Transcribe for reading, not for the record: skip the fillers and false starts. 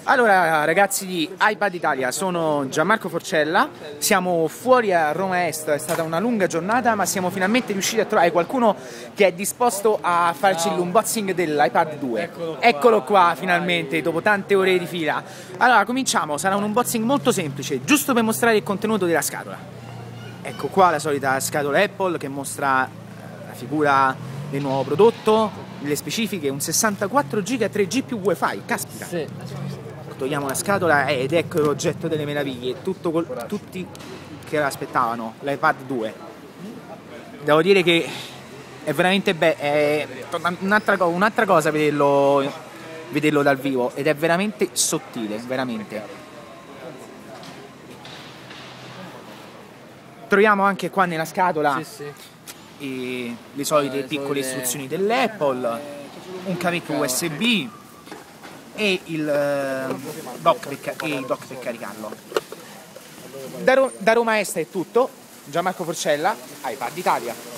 Allora ragazzi di iPad Italia, sono Gianmarco Forcella, siamo fuori a Roma Est, è stata una lunga giornata ma siamo finalmente riusciti a trovare qualcuno che è disposto a farci l'unboxing dell'iPad 2. Eccolo qua finalmente, dopo tante ore di fila. Allora cominciamo, sarà un unboxing molto semplice, giusto per mostrare il contenuto della scatola. Ecco qua la solita scatola Apple che mostra la figura del nuovo prodotto, le specifiche, un 64 GB a 3G più Wi-Fi, caspita. Sì. Togliamo la scatola ed ecco l'oggetto delle meraviglie, tutti che l'aspettavano, l'iPad 2. Devo dire che è veramente bello, è un'altra cosa vederlo dal vivo ed è veramente sottile, veramente. Troviamo anche qua nella scatola le solite piccole istruzioni dell'Apple, un cavetto USB e il dock per caricarlo. Da Roma Est è tutto. Gianmarco Forcella, iPad Italia.